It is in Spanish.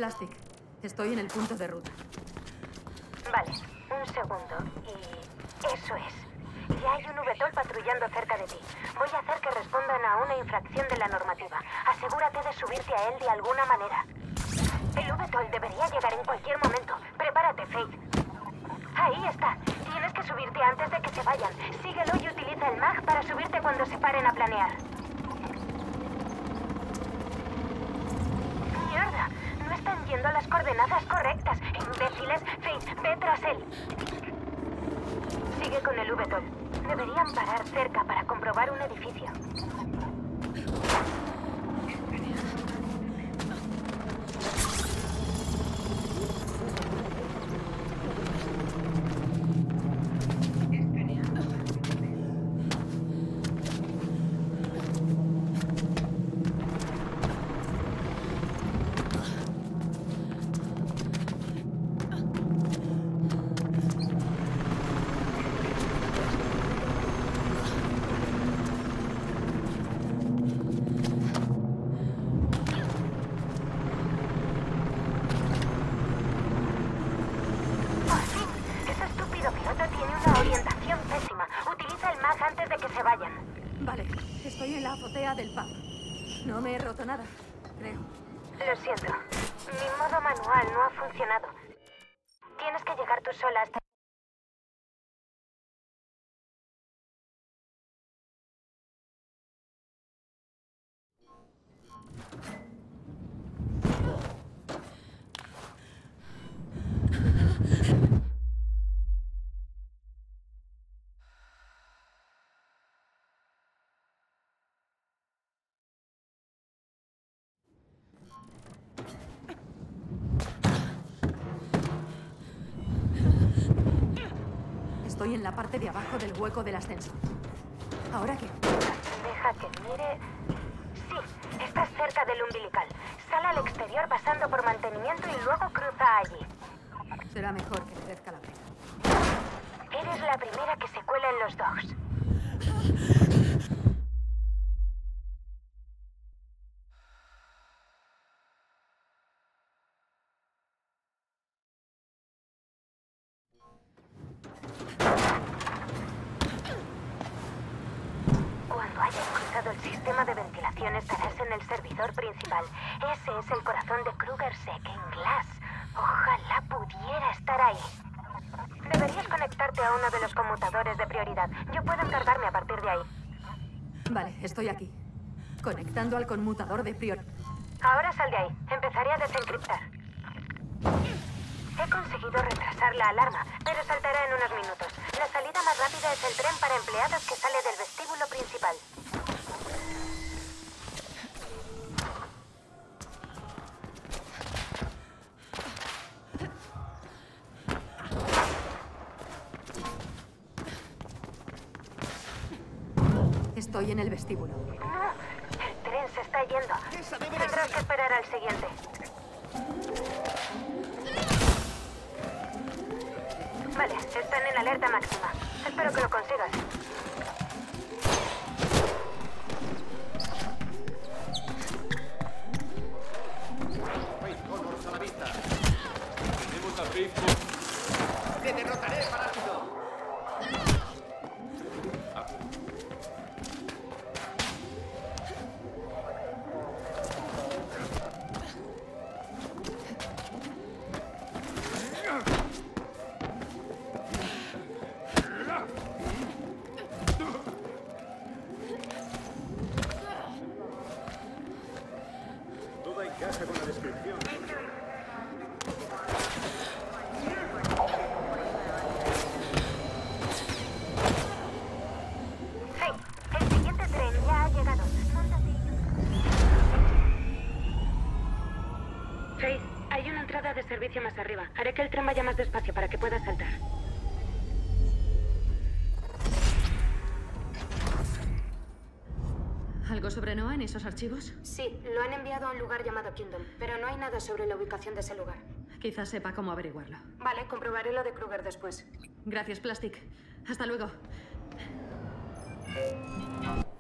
Plastic, estoy en el punto de ruta. Vale, un segundo. Y eso es. Ya hay un VTOL patrullando cerca de ti. Voy a hacer que respondan a una infracción de la normativa. Asegúrate de subirte a él de alguna manera. El VTOL debería llegar en cualquier momento. Prepárate, Faith. Ahí está. Tienes que subirte antes de que se vayan. Síguelo y utiliza el mag para subirte cuando se paren a planear. ¡Mierda! No están yendo a las coordenadas correctas. ¡Imbéciles! Faith, ve tras él. Sigue con el VTOL. Deberían parar cerca para comprobar un edificio. Vale, estoy en la azotea del pub. No me he roto nada, creo. Lo siento. Mi modo manual no ha funcionado. Tienes que llegar tú sola hasta... Estoy en la parte de abajo del hueco del ascensor. ¿Ahora qué? Deja que mire... Sí, estás cerca del umbilical. Sal al exterior pasando por mantenimiento y luego cruza allí. Será mejor que merezca la pena. Eres la primera que se cuela en los dogs. Cuando hayas cruzado el sistema de ventilación estarás en el servidor principal. Ese es el corazón de Kruger Second Glass. Ojalá pudiera estar ahí. Deberías conectarte a uno de los conmutadores de prioridad. Yo puedo encargarme a partir de ahí. Vale, estoy aquí. Conectando al conmutador de prioridad. Ahora sal de ahí. Empezaré a desencriptar. He conseguido retrasar la alarma, pero saltará en unos minutos. La salida más rápida es el tren para empleados que sale del vestíbulo principal. Estoy en el vestíbulo. No, el tren se está yendo. Tendrás que esperar al siguiente. Vale, están en alerta máxima. Espero que lo consigas. Connors a la vista. Tenemos a Faith. ¡Te derrotaré, parásito! Todo encaja con la descripción. Hey, el siguiente tren ya ha llegado. Faith, hay una entrada de servicio más arriba. Haré que el tren vaya más despacio para que puedas saltar. ¿Algo sobre Noah en esos archivos? Sí, lo han enviado a un lugar llamado Kingdom, pero no hay nada sobre la ubicación de ese lugar. Quizás sepa cómo averiguarlo. Vale, comprobaré lo de Kruger después. Gracias, Plastic. Hasta luego.